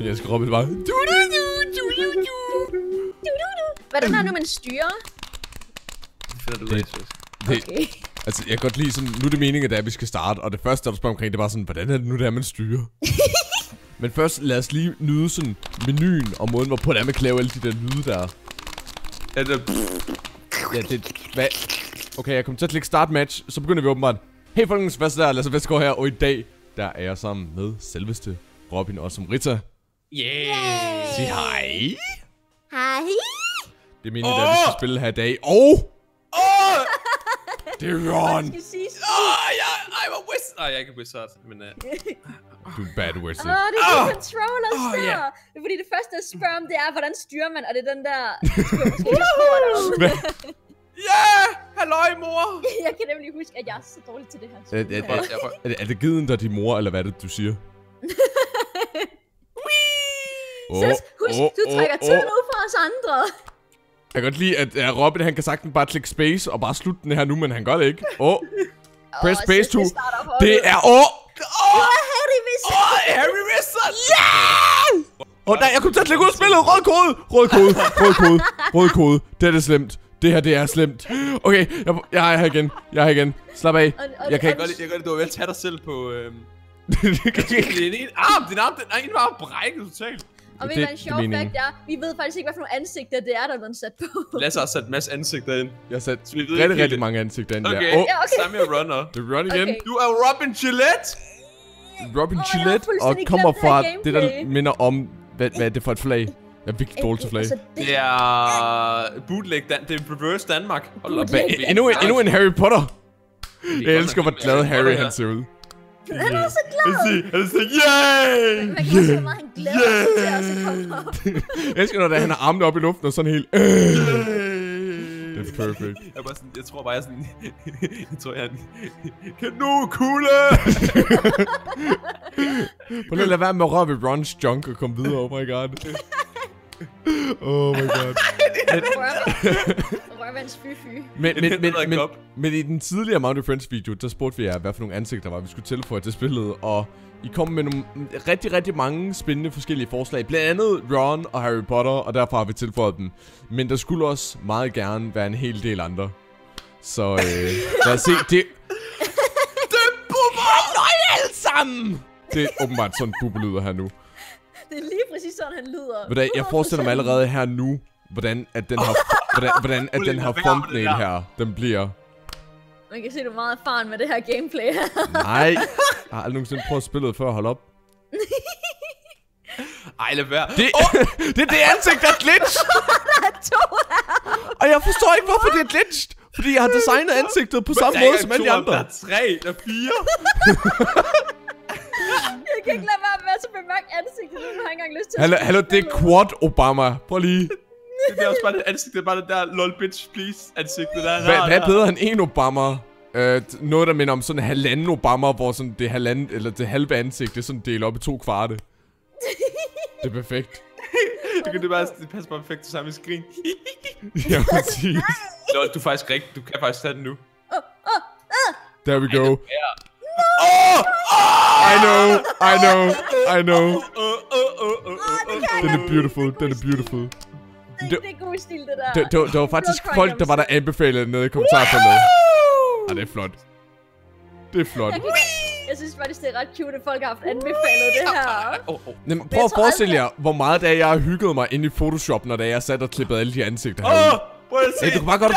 Jeg skal råbe bare. Hvordan har du man styrer? Det finder du ud af. Okay. Altså, jeg kan godt lide sådan, nu er det meningen, at vi skal starte, og det første, der du spørger omkring, det var sådan, hvordan er det nu, man styrer? Men først, lad os lige nyde sådan menuen, og måden, hvorpå det er, man kan lave alle de der lyde der. Ja, det... Hvad? Okay, jeg kommer til at klikke start match, så begynder vi åbenbart. Hey folkens, hvad så der? Lasse Vestergaard her, og i dag, der er jeg sammen med selveste Robin og som Rita. Yeah! Sig hej! Hej! Det er meningen, at vi skal spille her i dag, og... Det er Ron! Jeg I'm a wizard! Nej, jeg er ikke wizard, men... Du er bad wizard. det er de controllers der! Det er fordi det første, jeg spørger om, det er, hvordan styrer man, og det er den der... Halløj, mor! Jeg kan nemlig huske, at jeg er så dårlig til det her. Er det giden, der er din mor, eller hvad er det, du siger? Husk, du trækker tiden ud fra os andre. Jeg kan godt lide, at Robin, han kan sagtens bare klikke space og bare slutte den her nu, men han gør det ikke. Press space 2. Det er Harry Wizard! Harry Wizard! Yeah! Nej, jeg kom til at klikke ud af spillet. Rød kode. Det er slemt. Det her, det er slemt. Okay, jeg er her igen. Slap af. Jeg kan ikke... Jeg gør det, du er ved at tage dig selv på... Din arm, den ene var brækket totalt. Og ved du hvad en sjov fact er? Vi ved faktisk ikke, hvad for nogle ansigter det er, der er blevet sat på. Lasse har sat en masse ansigter ind. Jeg har sat rigtig mange ansigter ind der. Okay, Samme Runner. Det er Run igen. Okay. Du er Robin Gillette! Robin Gillette, og kommer fra det, der minder om... Hvad er det for et flag? Jeg er virkelig dårlig til flag. Det er bootleg, det er reverse Danmark. Hold op. Endnu en Harry Potter. Jeg elsker, hvor glad Harry han ser ud. Han er så glad! Han siger, yay! Man kan også se, hvor meget han glæder sig til at så komme op. Jeg elsker, når han har armene op i luften og sådan helt... Det er perfekt. Jeg tror bare, jeg er en kanonkugle! Prøv lige at lade være med at røre ved Rons junk og komme videre, oh my god. Oh my god. Rørvands fy. Men i den tidligere Mounted Friends video, der spurgte vi jer, hvad for nogle ansigter var, vi skulle tilføje til spillet. Og I kom med nogle rigtig mange spændende forskellige forslag. Blandt andet Ron og Harry Potter, og derfor har vi tilføjet dem. Men der skulle også meget gerne være en hel del andre. Så lad os se, det bubber alle sammen! Det er åbenbart sådan, Bubber lyder her nu. Det er lige præcis sådan, han lyder. Jeg forestiller mig allerede her nu, hvordan den her thumbnail her, den bliver. Man kan se, du er meget erfaren med det her gameplay her. Nej, jeg har aldrig nogensinde prøvet at spille før, hold op. Ej, lad være. Det er det ansigt, der er glitch! Der er 2 her. Og jeg forstår ikke, hvorfor det er glitched. Fordi jeg har designet ansigtet på samme måde som alle de andre. Der er 3, der er 4. Jeg kan ikke lade være med at bemærke ansigtet, nu har jeg ikke engang lyst til Hallo, det er Quad Obama. Prøv lige. Det er også bare det ansigt, det er bare det der lol bitch please ansigtet der. Hvad er bedre end en Obama? Noget, der minder om sådan en halvanden Obama, hvor sådan det halvanden, eller det halve ansigt, det er sådan delt op i 2 kvarte. Det er perfekt. Det passer bare perfekt til samme skrin. Ja, præcis. Lol, du er faktisk rigtig, du kan faktisk tage den nu. There we go. I know. Den er beautiful. Det er god stil, det der. Det var faktisk folk, der var der anbefalede nede i kommentarfeltet. Det er flot. Jeg synes faktisk, det er ret cute, at folk har haft anbefalet det her. Prøv at forestille jer, hvor meget da jeg har hygget mig inde i Photoshop, når jeg sat og klippet alle de ansigter herude. Prøv at se. Hey, du kan bare gøre det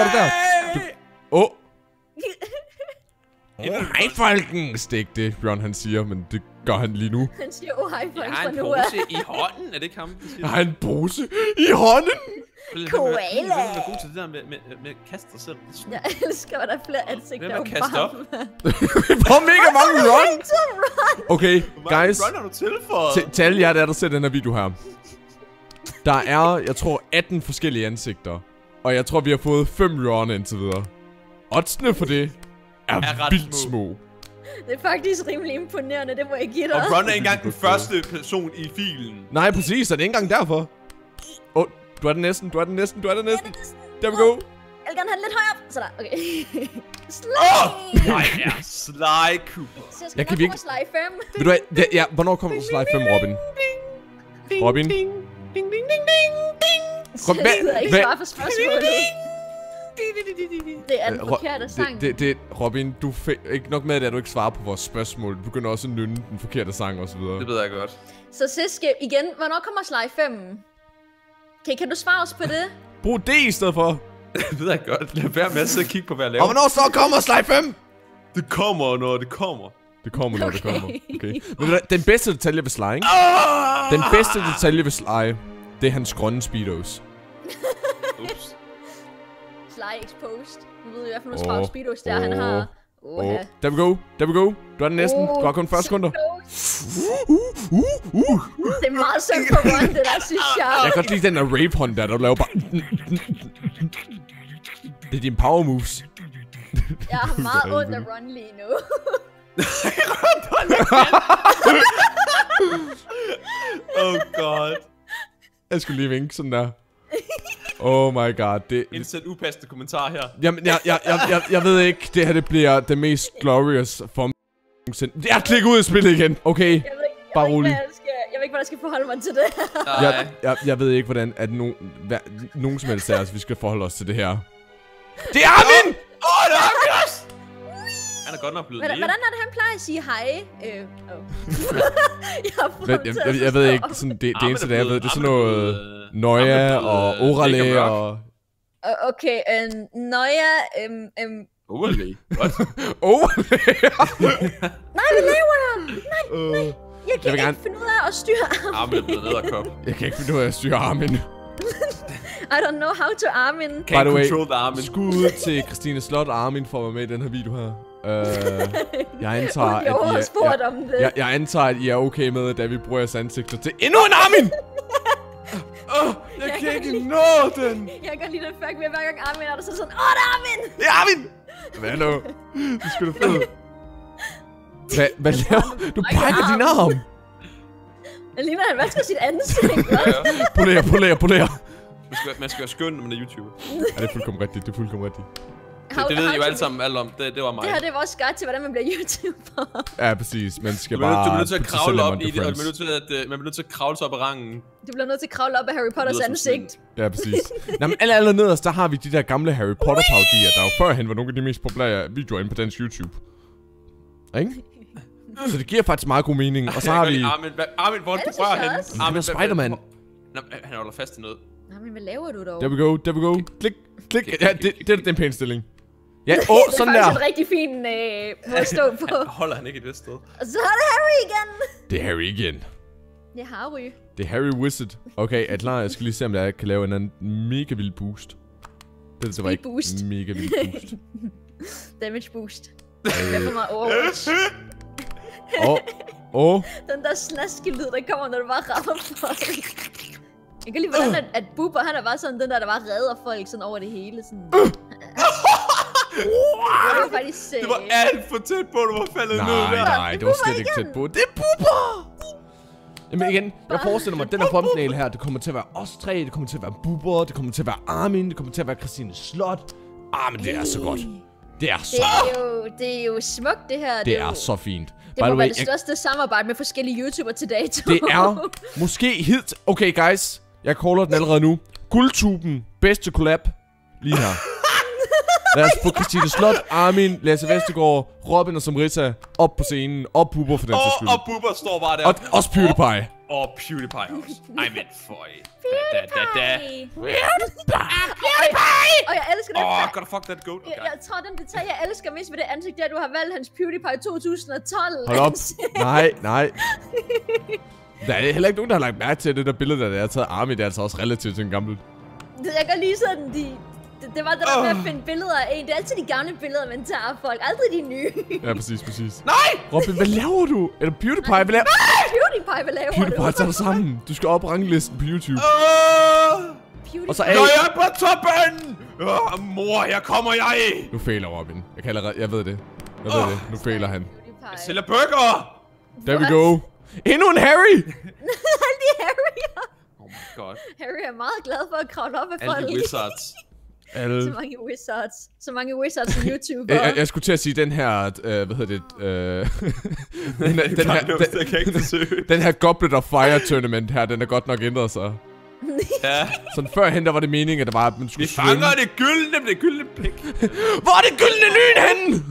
der. Hej folken! Stik det, Bjørn han siger, men det gør han lige nu. Han siger, hej folken Jeg har fra en nu af. pose i hånden, er det ikke ham, der siger? Jeg har en pose i hånden! Koala! Jeg er god til det der med at kaste dig selv. Jeg elsker, at der er flere ansigter. Hvem er kastet op? Hvor mega mange Ron! Okay, guys. Ron har du tilføjet? Til alle jer, der ser den her video her. Der er, jeg tror, 18 forskellige ansigter. Og jeg tror, vi har fået 5 Ron indtil videre. Oddsene for det er vildt små. Det er faktisk rimelig imponerende, det må jeg give dig. Og Ron er ikke engang den første person i filen. Nej, præcis, er det ikke engang derfor. Du er den næsten. Der we go. Jeg vil gerne have den lidt højere op. Sådan, okay. Sly! Nej, ja, Sly Cooper. Så jeg skal bare få Sly 5. Ved du hvad, hvornår kommer Sly 5, Robin? Robin. Ding, ding, ding, ding, ding, ding. Så jeg gider ikke svare på spørgsmålet. Det er den forkerte sang. Robin, du ikke nok med, at du ikke svarer på vores spørgsmål. Du begynder også at nynne den forkerte sang og så videre. Det ved jeg godt. Så Siske, igen, hvornår kommer Sly 5? Okay, kan du svare os på det? Brug det i stedet for. Det ved jeg godt. Lad være med at sidde og kigge på, hvad jeg laver. Og hvornår så kommer Sly 5? Det kommer, når det kommer. Det kommer, når det kommer. Okay. Men den bedste detalje ved Sly, ikke? Den bedste detalje ved Sly, det er hans grønne speedos. Ups. Sly exposed. Nu ved vi i hvert fald, nu sparer speedos der, han har. Der we go. Du er den næsten. Du har kun 40 sekunder. Det er meget synd for Ron, det der, synes jeg. Jeg kan godt lide den der rape hånd der, du laver bare... Det er dine power moves. Jeg har meget ondt af Ron lige nu. Oh god. Jeg skulle lige vinke sådan der. Oh my god, det... Indsæt upassende kommentar her. Jamen, jeg ved ikke, det her det bliver det mest glorious for mig. Jeg klikker ud af spillet igen, okay? Bare rolig. Jeg ved ikke, hvordan jeg skal forholde mig til det. Jeg ved ikke, hvordan at nogen som helst af os, vi skal forholde os til det her. Det er Armin! Det er Armin også! Han er godt nok blevet Hvordan er det, han plejer at sige hej? Jeg ved ikke, sådan, det eneste, jeg ved, det er sådan noget... Noia og Orale og... Okay, Noia, Orale? What? Orale? Nej, hvad laver jeg? Nej. Jeg kan ikke finde ud af at styre Armin. Armin er blevet nederkop. Jeg kan ikke finde ud af at styre Armin. I don't know how to Armin. By the way, Armin. skud til Christine Slot og Armin for at være med i den her video her. Jeg antager, at I er okay med, at vi bruger jeres ansigter til endnu en Armin! Jeg kan ikke nå den! Jeg kan lide den fuck med hver gang Armin er der, så sådan, det er Armin! Det er Armin! Hvad nu? Det er sgu da fedt. Hvad laver du? Du brækker din arm! Jeg ligner, han vasker sit ansigt. Poler. Man skal være skøn, når man er YouTuber. Ja, det er fuldkommen rigtigt, Det ved I jo alle sammen alt om. Det var mig. Det her, det var også godt til, hvordan man bliver YouTuber. Ja, præcis. Man skal bare... Du bliver nødt til at kravle op i det, og man bliver nødt til at kravle sig op ad rangen. Du bliver nødt til at kravle op af Harry Potters ansigt. Ja, præcis. Nå, men aller nederst, der har vi de der gamle Harry Potter-parodier, der jo førhen var nogle af de mest populære videoer inde på dansk YouTube. Ikke? Så det giver faktisk meget god mening. Og så har vi... Armin, hvor er du rører henne? Armin er Spider-Man. Han holder fast i noget. Armin, hvad laver du dog? There we go. Klik. Ja, det er den pæne stilling. Ja, sådan der. Det er faktisk en rigtig fin måde at stå på. Holder han ikke et vist sted? Og så er det Harry igen. Det er Harry igen. Det er Harry. Det er Harry Wizard. Okay, er klar? Jeg skal lige se, om jeg kan lave en anden mega vild boost. Det var ikke boost. Mega vild boost. Damage boost. Det er for meget Overwatch. Den der snaske lyd, der kommer, når du bare rammer folk. Jeg kan lide, hvordan at Booper, han er bare sådan den der bare redder folk sådan over det hele. Sådan. Det var alt for tæt på, du var faldet ned der. Nej, det var slet ikke tæt på. Det er Booper! Jamen igen, jeg forestiller mig, at den her thumbnail her, det kommer til at være os tre, det kommer til at være Booper, det kommer til at være Armin, det kommer til at være Christine Slot. Men det er så godt. Det er jo smukt, det her. Det er så fint. Det må være det største samarbejde med forskellige YouTubere til dato. Det er måske helt... Okay, guys. Jeg caller den allerede nu. Guldtuben. Bedste collab. Lige her. Lad os få Christine Slot, Armin, Lasse Vestergaard, Robin og Samrita op på scenen. Og Booper for den sags skyld. Og Booper står bare der. Og også PewDiePie. Og PewDiePie også. I meant for it. PewDiePie! Og jeg elsker det. Gotta fuck that goat. Jeg tror, den detalje, jeg elsker mest ved det ansigt, det er, at du har valgt hans PewDiePie 2012. Hold op. Nej. Der er heller ikke nogen, der har lagt mærke til det der billede, der er taget Armin. Det er altså også relativt til en gammel. Jeg kan lige sådan, det var det der med at finde billeder af en. Det er altid de gamle billeder, man tager af folk. Aldrig de nye. Ja, præcis. Nej! Robin, hvad laver du? Eller PewDiePie, hvad laver du? PewDiePie, hvad laver du? PewDiePie, tager dig sammen. Du skal op på ranglisten på YouTube. PewDiePie. Og så jeg er på toppen! Mor, her kommer jeg! Nu fejler Robin. Jeg ved det. Nu fejler han. Jeg sælger burger! There we go. Endnu en Harry! Alle de Harry'er. Oh my god. Harry er meget glad for at kravle op af folk. Alle de wizards. Alle. Så mange wizards. Så mange wizards på YouTube. Jeg skulle til at sige den her, hvad hedder det? Den her Goblet of Fire tournament her, den er godt nok ændret sig. Ja. Sådan førhen, der var det meningen, at der var, at man skulle Vi fanger det gyldne pik. Hvor er det gyldne lyn henne?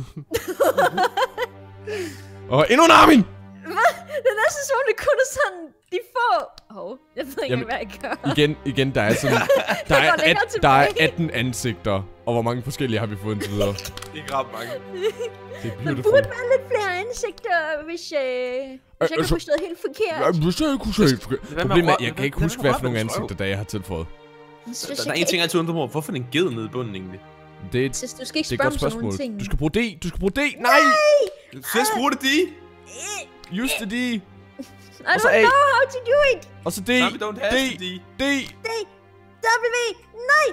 Og endnu en Armin! Hvad? Det er næsten som om det kun er sådan, de få... jeg ved ikke, hvad jeg gør. Igen, der er sådan... Der er 18 ansigter. Og hvor mange forskellige har vi fået indtil videre? Ikke ret mange. Det er Der beautiful. burde være lidt flere ansigter, hvis jeg kan forstå helt forkert. Ja, hvis jeg ikke kunne se helt forkert. Problemet er, jeg kan ikke huske, hvad for nogle ansigter, der jeg har tilføjet. Der er en ting, jeg altid undrer mig. Hvorfor er en ged nede i bunden egentlig? Det er Du skal ikke et spørge godt om sådan spørgsmål. nogle ting. Du skal bruge D. Du skal bruge D. Nej! Du skal bruge det, de. Just det, D. I Og så don't A. know how to do it. Og så D. Nej, we don't have D. to, D. W. Nej.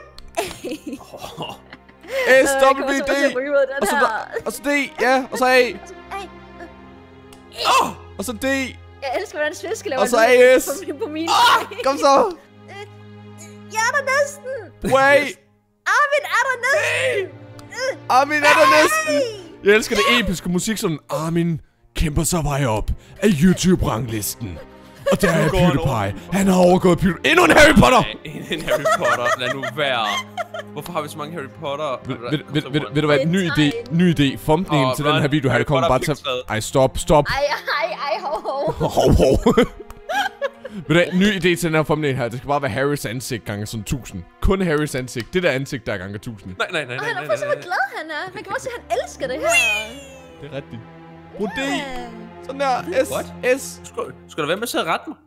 S, W, D. Og så D. Ja, og så A. Og så D. Jeg elsker, hvordan svenske laver Og så lyd AS. på mine. Kom så. Jeg er der næsten. Way. Armin er der næsten. Armin er der næsten. Jeg elsker det episke musik, sådan Armin kæmper sig vej op af YouTube-ranglisten. Og der er PewDiePie. Han har overgået PewDiePie. Endnu en Harry Potter! En Harry Potter. Lad nu være. Hvorfor har vi så mange Harry Potter? Ved du hvad? Ny idé. Thumbnail til den her video her. Det kommer bare til... Ej, stop. Ej, ho. Ved du hvad? Ny idé til den her thumbnail her. Det skal bare være Harrys ansigt gange sådan 1000. Kun Harrys ansigt. Det der ansigt, der er gange 1000. Nej. Han er faktisk hvor glad han er. Man kan også se, at han elsker det her. Det er rigtigt. Brug D. Sådan der. S. What? S. Skal du være med at sidde og rette mig?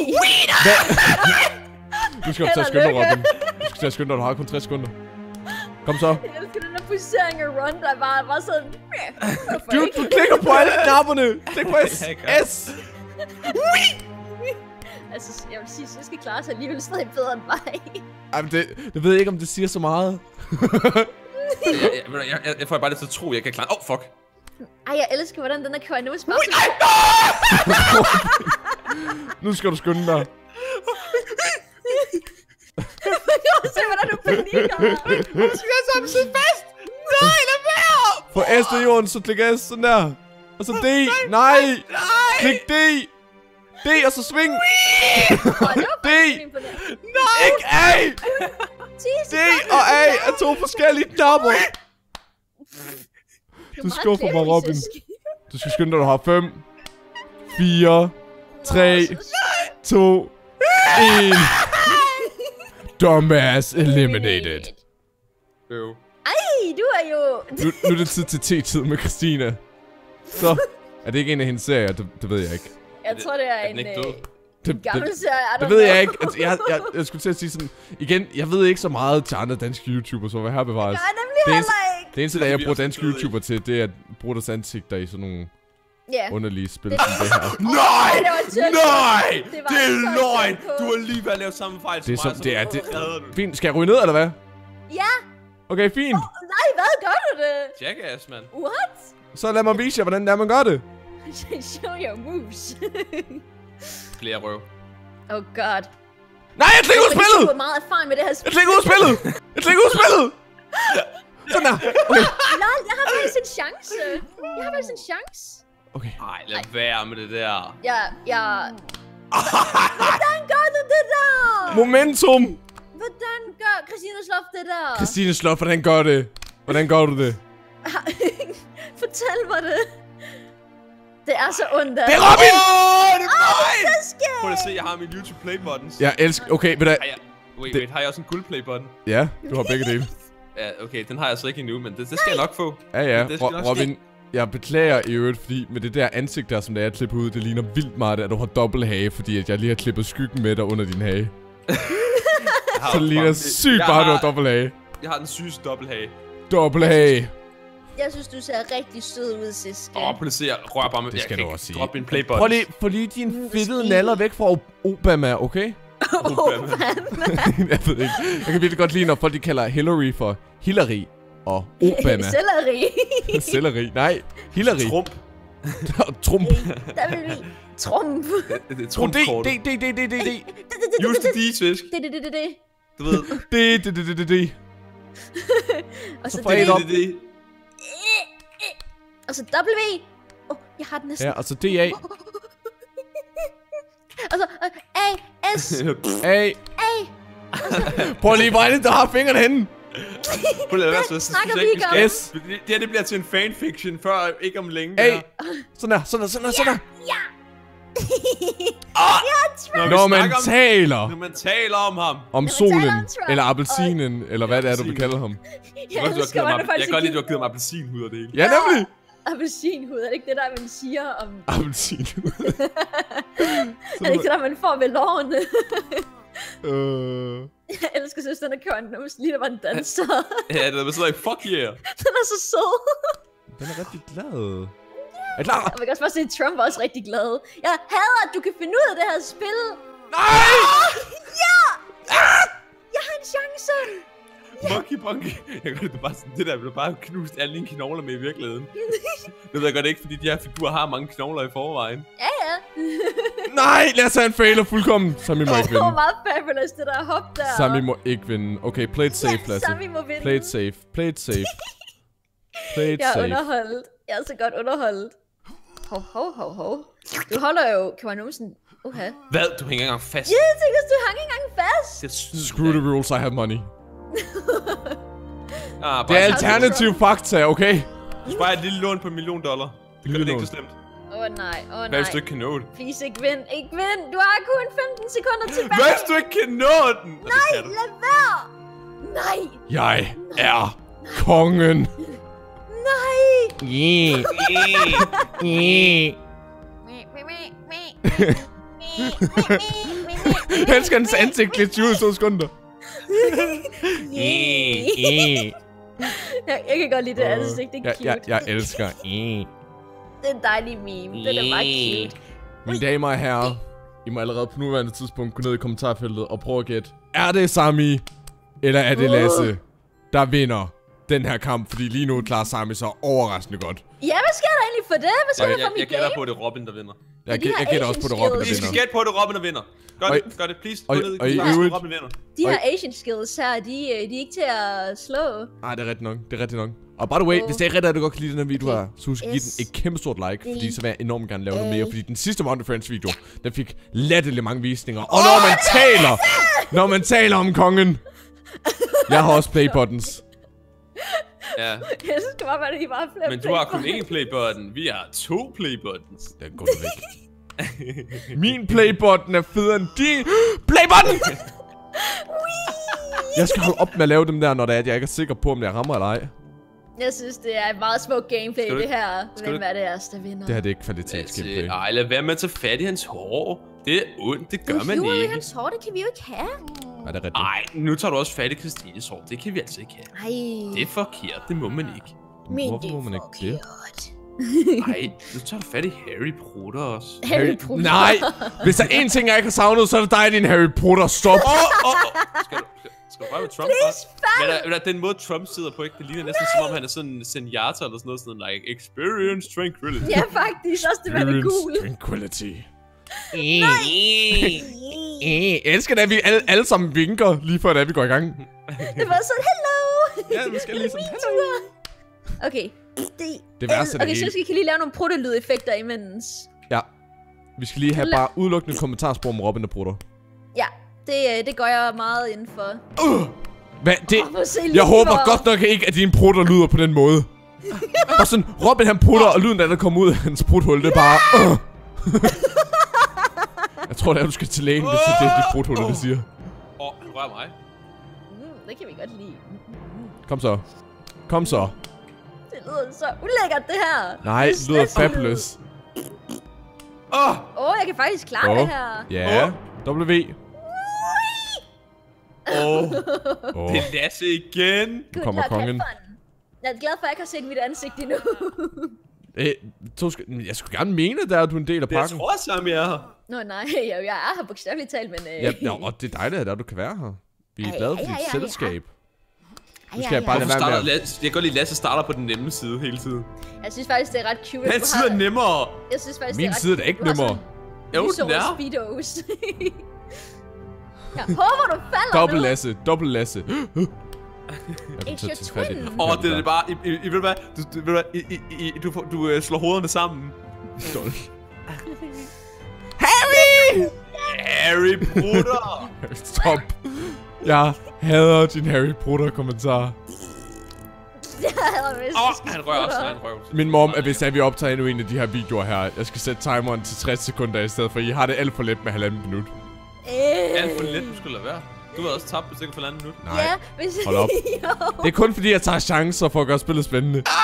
Du skal tage skynde dig, Robin. Du skal tage skynde dig. Du har kun 60 sekunder. Kom så. Jeg elsker den der posering af Ron, der bare sådan... Du klikker på alle knapperne. Klik på S. S. Altså, jeg vil sige, at jeg skal klare sig alligevel stadig bedre end mig. Jamen, det ved jeg ikke, om det siger så meget. Jeg får bare lidt til at tro, at jeg kan klare. Fuck. Ej, jeg elsker, hvordan den der kører nu. Nu skal du skynde dig. Se, hvordan du panikker. Du skal sammen sidde fast. Nej, lad være. Få S til jorden, så klik S sådan der. Og så D. Nej. Klik D. D, og så sving. D. Ikke A. D og A er to forskellige knapper. Du skuffer mig, Robin. Du skal skynde dig, du har 5, 4, 3, 2, 1. Dumbass eliminated. Ej, du er jo... Nu er det tid til T-tid med Christina. Så er det ikke en af hendes serier? Det ved jeg ikke. Jeg tror, det er en gammel serie. Det ved jeg ikke. Altså, jeg skulle til at sige sådan... Igen, jeg ved ikke så meget til andre danske YouTubere, så hvad her bevares. Det eneste, der jeg bruger danske YouTubere til, det er at bruge deres ansigter i sådan nogle underlige spil som det her. Nej! Nej! Det er løgn! Du har lige været lavet samme fejl som mig. Det er fint. Skal jeg ryge ned, eller hvad? Ja. Okay, fint. Nej, hvad gør du det? Jackass, mand. What? Så lad mig vise jer, hvordan det er, man gør det. Show your moves. Flere røv. Oh god. Nej, jeg klikker ud af spillet! Du har meget erfaring med det her spil. Jeg klikker ud af spillet! Jeg klikker ud af spillet! Sådan der. Okay. Nej, jeg har faktisk en chance. Okay. Ej, lad være med det der. Hvordan gør du det der? Momentum! Hvordan gør Christina Sloff det der? Christine Sloff, hvordan gør det? Hvordan gør du det? Fortæl mig det. Det er så ondt. Det er Robin! Det er mig! Prøv at se, jeg har min YouTube play buttons. Jeg elsker... Okay, ved du... Wait, har jeg også en guld play button? Ja, du har begge dele. Ja, okay, den har jeg så ikke endnu, men det skal jeg nok få. Ja. Robin, jeg beklager i øvrigt, fordi med det der ansigt der, som det er at klippe ud, det ligner vildt meget, at du har dobbelt hage, fordi at jeg lige har klippet skyggen med dig under din hage. Så det ligner sygt bare, at du har dobbelt hage. Jeg har den sygeste dobbelthage. Dobbelt hage. Jeg synes, du ser rigtig sød ud, Siske. Prøv at se, jeg rører bare med. Det skal du også sige. Drop min play buttons. Få lige din fedtede naller væk fra Obama, okay? Obama. Jeg ved ikke. Jeg kan virkelig godt lide, når folk de kalder Hillary for Hillary og Obama. Selleri. Selleri. Nej, Hillary. Trump. Trump. Der vil vi. Trump. Det er Trump-kortet. D. Just det, Svisk. Det. Du ved. D. Og så Så bredt op. Det. Og så W. Jeg har den næsten. Ja, og så DA. Og så A, S, A. Prøv lige, hvor er det, der har fingrene henne? snakker vi ikke om. S. Det her, det bliver til en fanfiction, før ikke om længe. A. Sådan der. Ja. Når man taler Når man taler om ham. om man solen, taler om Trump. eller appelsinen, eller hvad det er, du vil kalde ham. Jeg elsker, hvordan Jeg kan godt lide, at du har givet mig appelsinhud og det hele. Ja, nemlig. appelsinhud. Er det ikke det, der man siger om... Appelsinhud. Er det ikke det, der man får ved lårene? Jeg elsker søsterne Køren, lige der var en danser. Ja, det er sådan like, fuck yeah. Den er så sød. Den er rigtig glad. Er klar? Jeg vil også bare se, at Trump er også rigtig glad. Jeg hader, at du kan finde ud af det her spil. Nej! Ja! Jeg har en chance. Monkey. Jeg gør det bare sådan, det der, vil du bare knust alle dine knogler med i virkeligheden. Det ved jeg godt ikke, fordi de her figurer har mange knogler i forvejen. Ja. Nej, lad os have en fejler fuldkommen. Sami må ikke Det var vinde. meget fabulous, det der hop der. Sami må ikke vinde. Okay, play it safe, Lasse. Sami må vinde. Play it safe. Play it safe. Play it Jeg er safe. underholdt. Jeg er så godt underholdt. Hov. Du holder jo, kan man sådan... Hvad? Du hænger ikke engang fast. Ja, jeg tænker, du hang ikke engang fast. Det er snydt. Screw the rules, I have money. Ah, Det er bare alternativ fakta, okay? du sparer et lille lån på $1 million. Det gør Lille det ikke lån. så slemt. Nej. Hvad hvis du ikke kan nå det? Please, ikke vind. Du har kun 15 sekunder tilbage. Hvad hvis du ikke kan nå den? Og det kan du. Lad være. Nej. Jeg er kongen. Nej. Yeah. Yeah. Jeg elsker hans ansigt glitch ud i 2 sekunder. Jeg kan godt lide det ansigt, det er cute. Jeg elsker. Det er en dejlig meme. Det er bare cute. Mine damer og herrer, I må allerede på nuværende tidspunkt gå ned i kommentarfeltet og prøve at gætte. Er det Sami, eller er det Lasse, der vinder den her kamp? Fordi lige nu klarer Sami sig overraskende godt. Ja, hvad sker der egentlig for det? Hvad sker der for mit Jeg gætter game? på, at det er Robin, der vinder. Jeg gætter også på, det Robin, der Vi skal vinder. gætte på, at det er Robin, der vinder. Gør det, please. Gå ned. og i Gør det, øvrigt- Robin vinder. De her Asian skills her, de er ikke til at slå. Nej, det er rigtigt nok. Og by the way, hvis det er rigtigt, at du godt kan lide den her video her, så husk at give den et kæmpe stort like, fordi så vil jeg enormt gerne lave noget mere, fordi den sidste Mountain Friends video, den fik latterligt mange visninger. Og når man taler om kongen, jeg har også play buttons. Ja, Jeg synes bare, at I bare flere men du har kun én playbutton. Vi har 2 playbuttons. Den går væk. Min playbutton er federe end din playbutton! Jeg skal holde op med at lave dem der, når det er, at jeg ikke er sikker på, om jeg rammer eller ej. Jeg synes, det er et meget smukt gameplay, det her. Hvem er det der vinder? Det her det er ikke kvalitetsgameplay. Ej, lad være med at tage fat i hans hår. Det er ondt, det gør man hiver ikke. hans hår, det kan vi jo ikke have. Er det rigtigt? Ej, nu tager du også fat i Christines hår. Det kan vi altså ikke have. Ej. Det er forkert, det må man ikke. Hvorfor må man ikke det? Ej, nu tager du fat i Harry Potter også. Harry Potter. Nej! Hvis der er én ting, jeg ikke har savnet, så er det dig, din Harry Potter. Stop! Skal du bare med Trump? Please, Men den måde Trump sidder på, ikke? Det ligner næsten som om han er sådan en senjata eller sådan noget, sådan like experience tranquility. Ja, faktisk. Også det var det cool. Tranquility. Jeg elsker det, at vi alle sammen vinker, lige før at vi går i gang. Det var sådan, hello! Ja, vi skal lige sådan, hello! Okay. Det værste af det okay, så hele. skal vi lige lave nogle protolyd-effekter imens. Ja. Vi skal lige have bare udelukkende kommentarspor om Robin, der prutter. Ja, det gør jeg meget indenfor. Hvad? Det? Jeg Jeg håber godt nok ikke, at dine prutter lyder på den måde. Og sådan, Robin han prutter, og lyden der kommer ud af hans pruthul, det er bare... Jeg tror, det er, du skal til lægen, hvis det er de pruthuller, det siger. Han rører mig. Det kan vi godt lide. Kom så. Kom så. Det lyder så ulækkert, det her. Nej, det lyder fabulous. Jeg kan faktisk klare det her. Ja. W. Det er Lasse igen. Good kommer luck, have kongen. fun. Jeg er glad for, at jeg ikke har set mit ansigt endnu. Jeg skulle gerne mene, at du er en del af Jeg pakken. tror, Sami er her. Nå nej, jeg er her bogstaveligt talt, men... Ja, og det er dejligt, at du kan være her. Vi er glade for dit selskab. Ej, Nu skal jeg bare lade være med at... Jeg kan godt lide, at Lasse starter på den nemme side hele tiden. Jeg synes faktisk, det er ret cute. Hans side er nemmere. Jeg synes faktisk, Min side er da ikke nemmere. Jo, den er. Jeg håber, du falder Dobbelt nu. Lasse, dobbelt Lasse. It's your twin. Det er bare... I ved hvad? Du slår hovederne sammen. Harry! Harry Potter! Stop. Jeg hader din Harry Potter-kommentar. Han rører også, han rører. Min mom er, hvis vi optager endnu en af de her videoer her, jeg skal sætte timeren til 60 sekunder i stedet, for I har det alt for let med 1,5 minut. Alt for let, du skulle lade være. Du har også tabt, hvis det ikke for 1,5 minut. Nej, Ja, hvis... hold op. Det er kun fordi, jeg tager chancer for at gøre spillet spændende. Yes.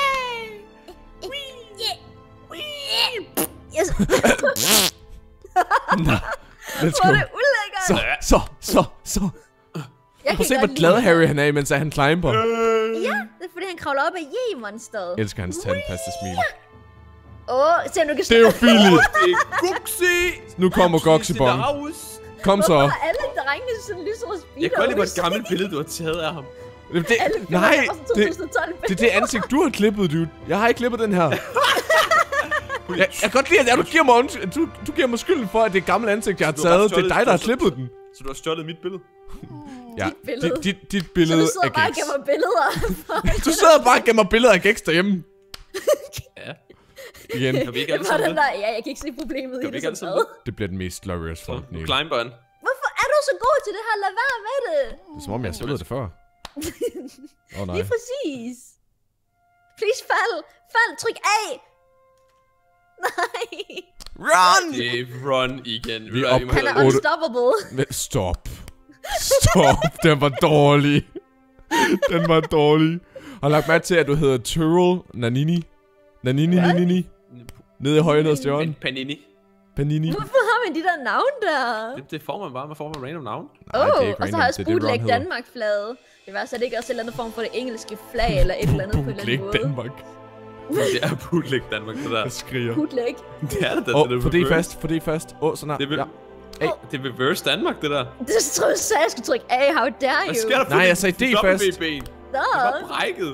Nå, let's Hvor go. er det ulækkert. Så. Jeg Prøv at se, kan hvor godt glad lide Harry han er, mens han climber. Ja, det er fordi, han kravler op af Ye-monsteret. Jeg elsker hans tandpasta smil. Se om du kan Det er jo Philip. Det er Guxi! Nu kommer Goxibong. Kom så. Hvorfor har alle drengene sådan lyserød speedos? Jeg kan godt lide, hvor et gammelt billede, du har taget af ham. Nej, det er det ansigt, du har klippet, dude. Jeg har ikke klippet den her. Jeg kan godt lide, at du giver mig skylden for, at det er et gammelt ansigt, jeg har taget. Det er dig, der har klippet den. Så du har stjålet mit billede? Ja, dit Så billede du af sidder bare og Gex. gemmer billeder. Du sidder bare og gemmer billeder af Gex derhjemme. Ja. Igen. Kan vi ikke alle Var sammen den det? der? Ja, jeg kan ikke se problemet i Kan vi det ikke alle som sammen hvad. Det bliver den mest glorious for Nu climber han. Hvorfor er du så god til det her? Lad være med det. Det er som om, jeg har spillet det før. Nej. Lige præcis. Please fald. Fald. Tryk A. Nej. Run! Det er run igen. Vi er op Han er på 8. unstoppable. Stop. Den var dårlig. Den var dårlig. Har lagt mærke til, at du hedder Tyrrell Nanini? Nanini? Nede i højre nede af stjørnen. Panini. Hvorfor har man de der navn der? Det får man bare. Man får man random navn. Nej, det er ikke Og så random. har jeg Det er det, Ron Bootleg hedder. Danmark-flaget. Det var så det ikke også en eller anden form for det engelske flag eller et eller andet på en eller anden måde. Danmark. Det er Bootleg Danmark, det der. Jeg skriger. Bootleg. Det er det, Åh, for det er fast. Åh, sådan her. Det er Ja. Det er reverse Danmark, det der. Det troede jeg skulle trykke A. How dare Hvad you? sker der for Nej, dit jeg sagde D fast. W-ben? Det Nå. var brækket.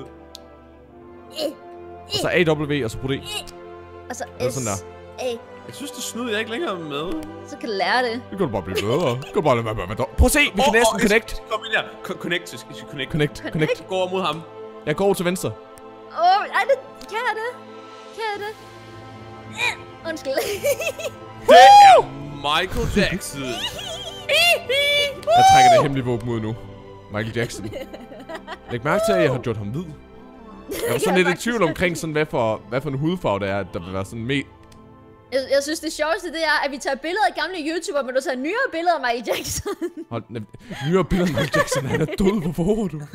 Og så AW, og så på D. Og så Ja, S. sådan der. A. Jeg synes, det snyder jeg ikke længere med. Så kan du lære det. Det kan du bare blive bedre. Det kan bare lade være med at være Prøv at se, vi kan næsten connect. Kom ind her. Connect, vi skal connect. Connect. Gå over mod ham. Jeg går over til venstre. Ej, det kan jeg det? Kan jeg det? Undskyld. Det er Michael Jackson. Jeg trækker det hemmelige våben ud nu. Michael Jackson. Læg mærke til, at jeg har gjort ham hvid. Jeg var sådan lidt i tvivl omkring, sådan, hvad for en hudfarve det er, der vil være sådan med. Jeg synes, det sjoveste, det er, at vi tager billeder af gamle YouTubere, men du tager nyere billeder af Michael Jackson. Hold nyere billeder af Michael Jackson. Han er død. Hvorfor håber du?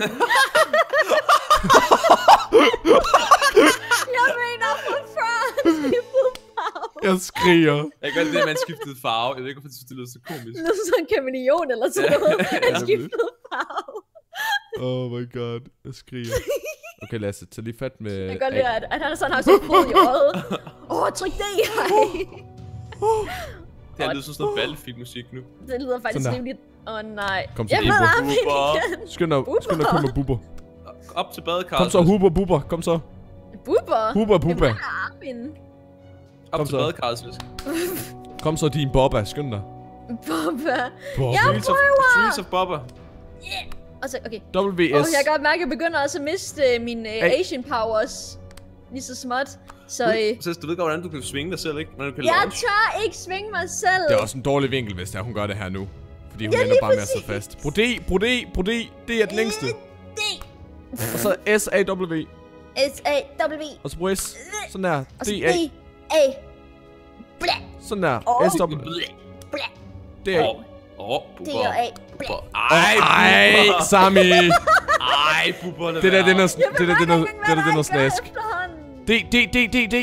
Jeg mener for France. Jeg skriger. Jeg kan godt lide, at man skiftede farve. Jeg ved ikke, hvorfor det lyder så komisk. Det er sådan en kameleon eller sådan noget. Han skiftede farve. Oh my god. Jeg skriger. Okay, Lasse, tag lige fat med... Jeg kan godt lide, at han sådan har sin fod i øjet. Tryk det, Det her lyder sådan noget Battlefield-musik nu. Det lyder faktisk Sådan der. rimeligt. Nej. Kom så, Jeg ved Huber. ham igen. Skynd dig komme med buber. Op til badekarret. Kom så, Huber, buber. Kom så. Buber? Huber, buber. Det var Armin. Op Kom til så. badekarret, Slisk. Kom så, din Bobba. Skynd dig. Bobba. Bobba. Jeg Streets of Bobba. Og så, okay. WS. Jeg kan godt mærke, at jeg begynder også at miste mine Asian powers. Lige så småt. Så Så du ved godt, hvordan du kan svinge dig selv, ikke? Når du kan jeg launch. tør ikke svinge mig selv. Det er også en dårlig vinkel, hvis hun gør det her nu. Fordi hun Ja, ender lige bare med at sidde præcis. fast. Brode. Det er den længste. Og så S-A-W. S-A-W. Og så brug S. Sådan der. Og så D-A. D-A. Blæ. Sådan der. S-W. Blæ. D-A. Bubber. D-A. Bubber. Ej, Sami. Ej, Bubber. Det der, det er noget snask. D.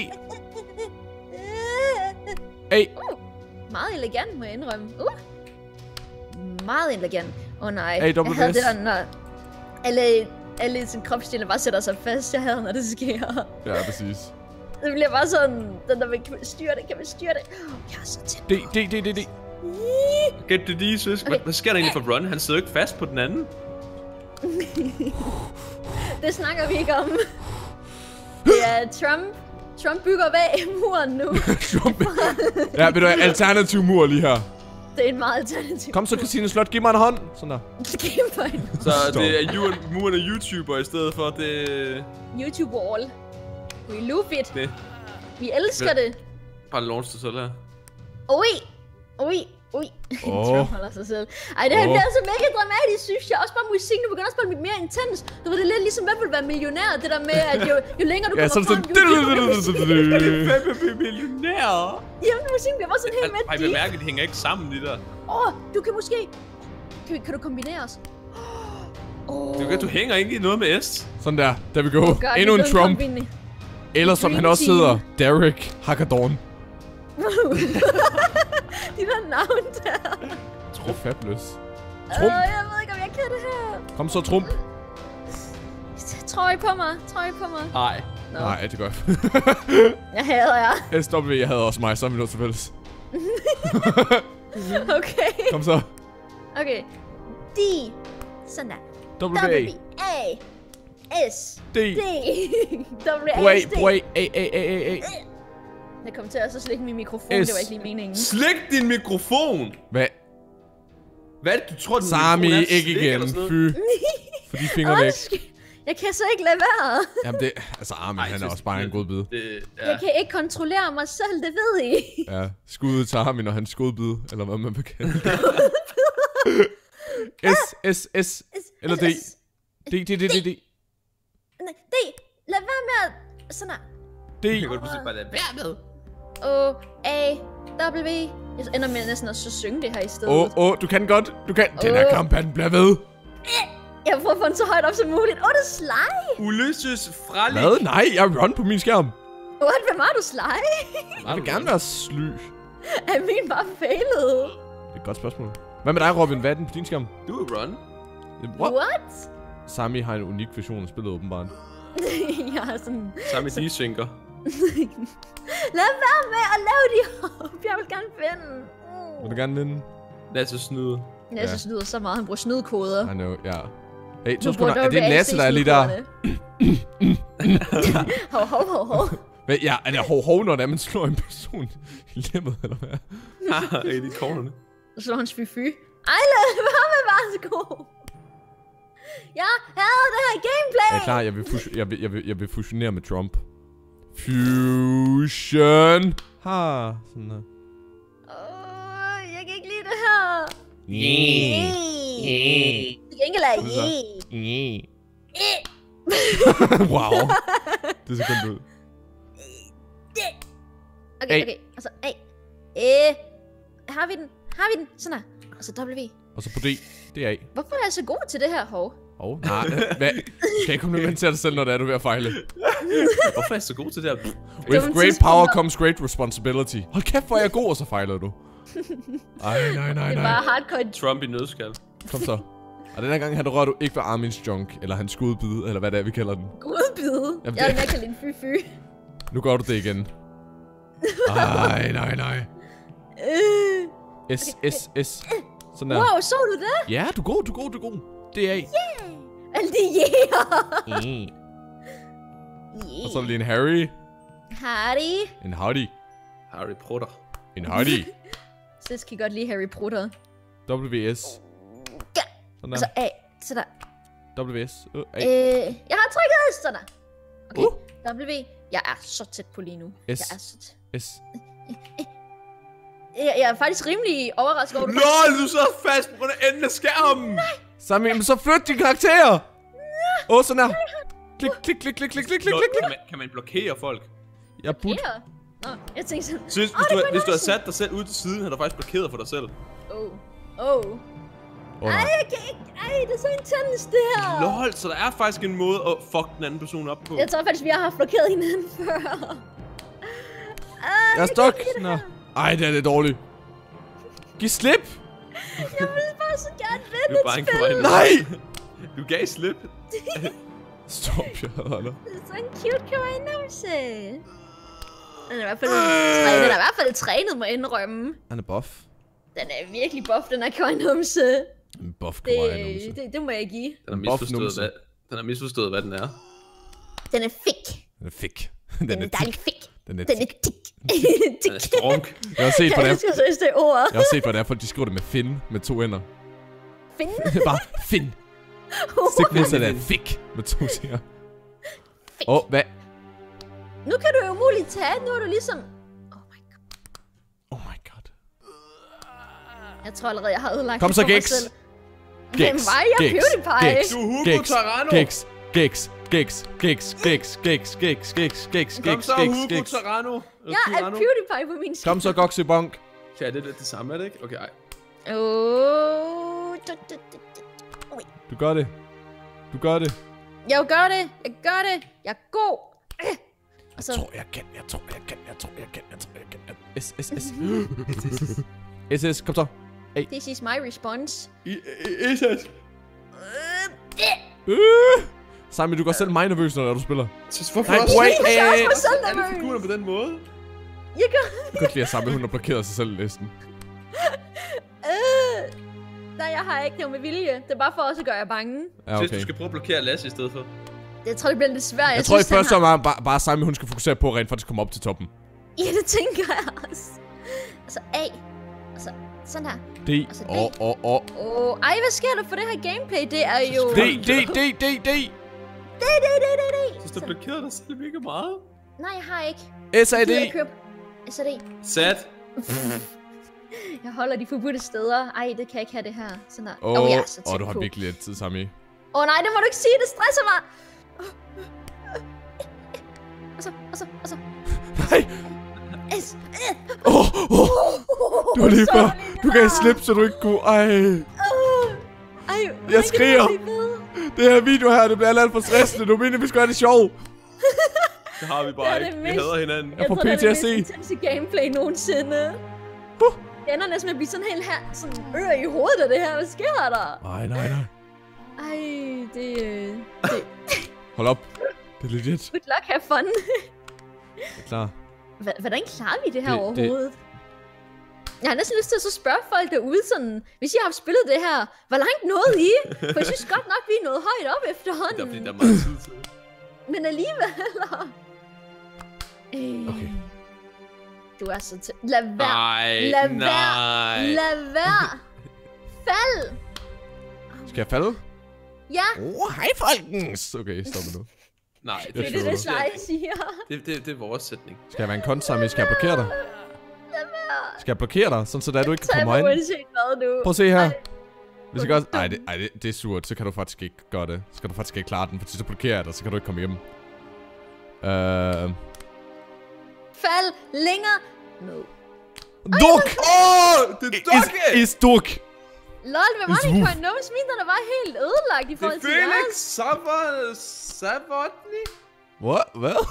A. Meget elegant, må jeg indrømme. Meget elegant. Nej. AWS. Jeg havde det der, når alle sin kropsdele bare sætter sig fast. Jeg havde, når det sker. Ja, præcis. Det bliver bare sådan, den der vil styre det, kan vi styre det. Jeg er så tæt. D. Get det lige, Slisk. Hvad sker der egentlig for Ron? Han sidder jo ikke fast på den anden. Det snakker vi ikke om. Det er Trump. Trump bygger bag muren nu. Ja, ved du hvad, alternativ mur lige her. Det er en meget alternativ. Kom så, Christine Slot, giv mig en hånd. Sådan der. Giv mig en Så det er muren af YouTuber i stedet for det... YouTube wall. We love it. Det. Vi elsker det. Bare launch det selv her. Ui. Åh. Holder sig selv. Ej, det her bliver altså mega dramatisk, synes jeg. Også bare musikken, du begynder at spille mere intens. Du ved, det er lidt ligesom, hvem vil være millionær. Det der med, at jo længere du kommer frem, Hvem vil blive millionær? Jamen, musikken bliver bare sådan helt med Ej, bemærke, de hænger ikke sammen, de der. du kan måske... Kan du kombinere os? Du hænger ikke i noget med S. Sådan der. Der vi go. Endnu en Trump. Eller som han også hedder, Derek Hagedorn. De der navn der. Det er fabulous. Jeg ved ikke, om jeg kan det her. Kom så, Trump. Trøj på mig. Nej. Nej, det gør jeg. Jeg hader jer. SW, jeg havde også mig, så er vi noget til fælles. Okay. Kom så. Okay. D. Sådan der. W. A. S. D. W. A. S. D. A. Jeg kom til at så slikke min mikrofon. Det var ikke lige meningen. Slik din mikrofon! Hvad? Hvad er det, du tror, din Sami, mikrofon er? ikke igen. Fy. For de fingre væk. Jeg kan så ikke lade være. Jamen det... Altså, Armin, han er også bare en god bid. Jeg kan ikke kontrollere mig selv, det ved I. Ja, skuddet til Armin og hans godbid. Eller hvad man vil kalde det. S. Eller D. D. Nej, D. Lad være med at... Sådan her. D. Jeg kan godt pludselig bare lade være med. O. A. W. Jeg ender med næsten at så synge det her i stedet. Du kan godt. Du kan. Den her kamp, han bliver ved. Jeg prøver at få den så højt op som muligt. Det er Sly. Ulysses Fralik. Hvad? Nej, jeg er Run på min skærm. Hvem er du, Sly? Jeg vil gerne være sly. Er min bare failet? Det er et godt spørgsmål. Hvad med dig, Robin? Hvad er den på din skærm? Du er Run. What? Sami har en unik version af spillet, åbenbart. Jeg har sådan... Sammen med de synker. Lad være med at lave de op. Jeg vil gerne vinde. Vil du gerne vinde? Lasse snyde. Lasse snyder så meget. Han bruger snydkoder. I know, ja. Hey, 2 sekunder. Er det Lasse, der er lige der? Hov. Hvad? Ja, er det hov, når man slår en person i lemmet, eller hvad? Rigtig kornerne. Så slår han fy. Ej, lad være med værsgo. Jeg hader det her gameplay. Jeg er klar, jeg vil fusionere med Trump. Fusion. Sådan her. Jeg kan ikke lide det her. Det kan ikke lade Wow. Det ser kun ud. Okay. Altså, A. Har vi den? Sådan her. Og så W. Og så på D. Det er A. Hvorfor er jeg så god til det her, hov? Nej, hvad? Skal jeg komplimentere dig selv, når du er ved at fejle? Hvorfor er jeg så god til det her? With great power comes great responsibility. Hold kæft, hvor er jeg god, og så fejler du. Nej. Det er bare hardcore. Trump i nødskal. Kom så. Og den her gang rører du ikke ved Armins junk, eller hans skudbid, eller hvad det er, vi kalder den. Godbid? Jeg vil mere kalde den fy. Nu gør du det igen. Nej. S. Sådan der. Wow, så du det? Ja, du er god. Det er A. Yeah. Alt det yeah. Og så er der lige en Harry. Harry. En Howdy. Harry Potter. En Howdy. Så kan godt lide Harry Potter. WS. Ja. Sådan Og så der. A. Sådan der. WS. A. Jeg har trykket sådan der. Okay. W. Jeg er så tæt på lige nu. S. Jeg er så tæt. S. Jeg er faktisk rimelig overrasket over det. LOL, du sidder fast på grund af enden af skærmen. Nej. Sami, så flyt din karakter. Sådan her. Klik. Kan man blokere folk? Jeg bud. Nå, jeg tænkte sådan. Synes, hvis du har sat dig selv ud til siden, har du faktisk blokeret for dig selv. Ej, jeg kan ikke. Ej, det er så intens det her. LOL, så der er faktisk en måde at fuck den anden person op på. Jeg tror faktisk, vi har haft blokeret hinanden før. Jeg er stok. Ej, det er lidt dårligt. Giv slip. Jeg vil bare så gerne Du vinde er bare et en spil. Nej. Du gav slip. Stop, jeg hader dig. Det er så en cute kawaii-numse. Den er i hvert fald trænet, må jeg indrømme. Han er buff. Den er virkelig buff, den her kawaii-numse. En buff kawaii-numse. Det må jeg give. Den har misforstået, hvad den er. Den er fik. Den er fik. Den er dejlig fik. Den er tik. Den er strunk. Jeg har set, hvad det Jeg er. elsker seriøst det ord. Jeg har set, hvad det er, for de skriver det med fin med 2 ender. Fin? Det er bare fin. Stik modsat af fik med 2 siger. Hvad? Nu kan du jo umuligt tage. Nu er du ligesom... Oh my god. Oh my god. Jeg tror allerede, jeg har ødelagt Kom det så, for mig Gex. selv. Hvem var jeg? PewDiePie. Gex. Du er Hugo Gex. Tarano. Gex. Gex. Gex. Gex. Gex. Gex. Gex. Gex. Gex. Kom Gex. så, Gex. Hugo Gex. Tarano. Jeg er PewDiePie på min skærm. Kom så, Goxy Bonk. Ja, det er lidt det samme, er det ikke? Okay, ej. Du gør det. Du gør det. Jeg gør det. Jeg gør det. Jeg er god. Jeg tror, jeg kan. SS, kom så. This is my response. SS. Simon, du gør selv mig nervøs, når du spiller. Hvorfor Nej, også? wait, Jeg er også mig selv Alle nervøs. figurer på den måde. Jeg gør... Jeg kan godt lide, at Simon, hun har blokeret sig selv i listen. Nej, jeg har ikke noget med vilje. Det er bare for også at gøre jer bange. Ja, Synes, okay. du skal prøve at blokere Lasse i stedet for. Jeg tror, det bliver lidt svært. Jeg tror i synes, første han har- omgang bare Simon, hun skal fokusere på rent faktisk komme op til toppen. Ja, det tænker jeg også. Altså A. Altså, sådan her. D. Altså, D. Ej, hvad sker der for det her gameplay? Det er jo... D. Synes du blokerede dig selv virkelig meget? Nej, jeg har ikke. SAD. SAD. Sat. Jeg holder de forbudte steder. Ej, det kan jeg ikke have det her. Sådan der. Åh, jeg er så tæt du har på. virkelig lidt tid sammen i. Nej, det må du ikke sige. Det stresser mig. Og så. Nej. S. Du var lige før. Du gav slip, så du ikke kunne. Ej. Ej, Jeg skriger. Det her video her, det bliver alt for stressende. Du mener, vi skal have det sjovt. Det har vi Det bare er ikke. det Vi mest- hader hinanden. Jeg får tror, det er det PTSD. mest intense gameplay nogensinde. Det ender næsten med at blive sådan helt her, sådan i hovedet af det her. Hvad sker der? Nej. Ej, det... Hold op. Det er legit. Good luck, have fun. Jeg er klar. Hvordan klarer vi det her Det- overhovedet? Jeg har næsten lyst til at så spørge folk derude sådan, hvis I har haft spillet det her, hvor langt nåede I? For jeg synes godt nok, vi er nået højt op Det er efterhånden. fordi, der er meget tid til. Men alligevel. Okay. Du er så til. Lad være. Nej, Lad nej. være. Lad være. Fald. Skal jeg falde? Ja, Hej folkens. Okay, stop nu. Nej, det er det, Seje siger. Det er vores sætning. Skal jeg være en kont, Simon? Skal jeg blokere dig? Lad være. Skal jeg blokere dig, sådan så der du ikke kan Tag komme mig herind? uanset hvad nu. Prøv at se her. Ej. Hvis jeg gør... det er surt. Så kan du faktisk ikke gøre det. Så kan du faktisk ikke klare den, for så blokerer jeg dig, så kan du ikke komme hjem. Fald længere. No. Duk! Det er Dukke! Is duk! Lol, hvad var It's det, woof. Coin Nomes mente, der var helt ødelagt i Det forhold er til Felix jeres? Savotny. Hvad?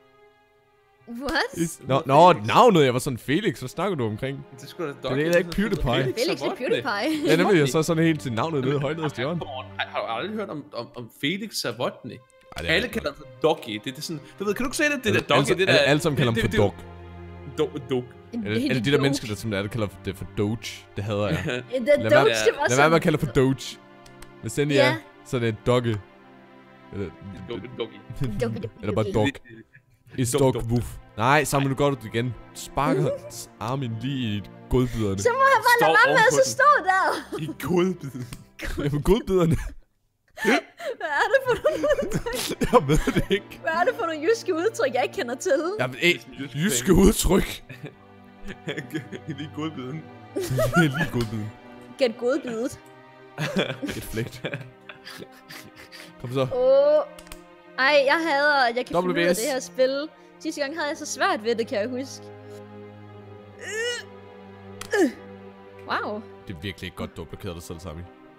What? Nå, navnet, jeg var sådan Felix. Hvad snakker du omkring? Det er sgu da Det er da ikke PewDiePie. Felix er PewDiePie. Ja, nemlig, jeg så sådan helt til navnet nede højt nede i stjernen. Har du aldrig hørt om Felix Savotny? Ej, det er Alle ikke kalder ham for Doggy. Det er sådan... Du ved, kan du ikke se det? Det der Doggy, det der... Alle sammen kalder ham for Dog. Dog. Er det de der mennesker, der som det er, der kalder det for Doge? Det hader jeg. The Lad Doge, det være- var Lad være med at kalde det for Doge. Hvis den Ja. er, så er det Dogge. Eller, Doggy. eller bare Dog. Is Dog, Dog dog. woof. Nej, sammen du gør det igen. Sparker armen lige i godbiderne. Så må jeg bare lade være med at så stå der. I godbiden. Ja, for godbiderne. Hvad er det for nogle udtryk? Jeg ved det ikke. Hvad er det for nogle jyske udtryk, jeg ikke kender til? Jamen, jyske udtryk. Lige godbiden. Lige godbiden. Get godbidet. Et flægt. Kom så. Ej, jeg hader, at jeg kan finde ud af WS. det her spil. Sidste gang havde jeg så svært ved det, kan jeg huske. Wow. Det er virkelig ikke godt, du har blokeret dig selv, Sami.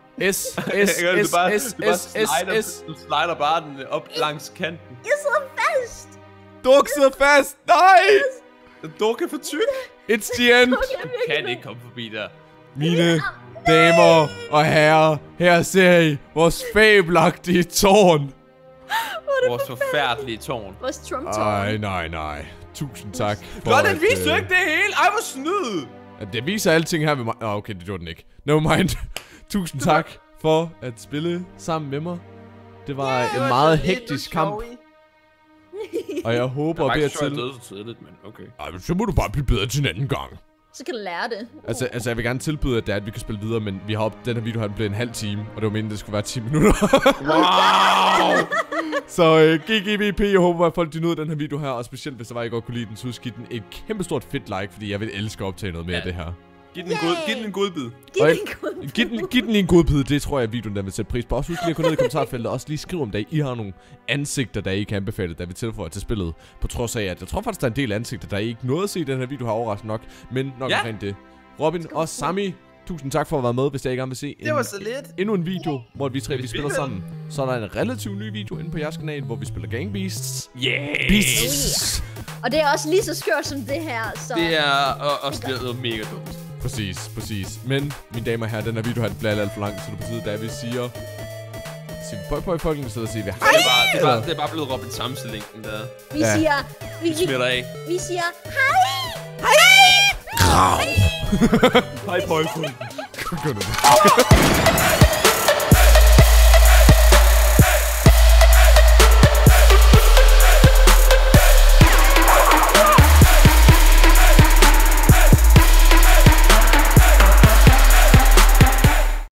Du slider bare den op langs kanten. Jeg sidder fast! Duk sidder fast! Nej! Duk er for tyk. It's the end! Okay, Du kan ikke komme forbi der. Mine damer og herrer, her ser I vores fabelagtige tårn. Vores forfærdelige tårn. Vores Trump-tårn. Nej. Tusind tak. Nå, den viste jo ikke det hele. Ej, hvor snyd. Det viser alting her ved mig. Okay, det gjorde den ikke. Never mind. Tusind tak for at spille sammen med mig. Det var en meget hektisk kamp. Og jeg håber Jeg var ved ikke at så jeg til... døde så tidligt, men okay. Ej, men så må du bare blive bedre til en anden gang. Så kan du lære det. Altså, jeg vil gerne tilbyde, at vi kan spille videre, men vi har den her video her blevet en halv time, og det var meningen, det skulle være 10 minutter. Wow! Så GGVP, jeg håber, at folk de nød den her video her, og specielt hvis der var, I godt kunne lide den, så husk give den et kæmpestort fedt like, fordi jeg vil elske at optage noget mere af det her. Giv den en god bid. Giv den lige en god bid, det tror jeg, at videoen der vil sætte pris på. Også husk lige at gå ned i kommentarfeltet, og også lige skrive om det, I har nogle ansigter, der I kan anbefale, der vi tilføjer til spillet. På trods af, at jeg tror faktisk, der er en del ansigter, der I ikke nåede at se i den her video, har overrasket nok. Men nok omkring det. Robin og Sami, tusind tak for at være med, hvis jeg gerne vil se Det var så lidt. endnu en video, hvor vi tre vi spiller sammen. Så er der en relativt ny video inde på jeres kanal, hvor vi spiller Gang Beasts. Yeah! Beasts! Og det er også lige så skørt som det her, så... Det er også noget mega dumt. Præcis. Men, mine damer og herrer, den her video her bliver alt for lang, så det betyder, at vi siger bøj i folkene, så der siger vi hej! Det er bare blevet Robin Samse-længden der. Vi siger... Vi Smitter af. Vi siger hej! Grav! Hej, boyfriend. Gør det.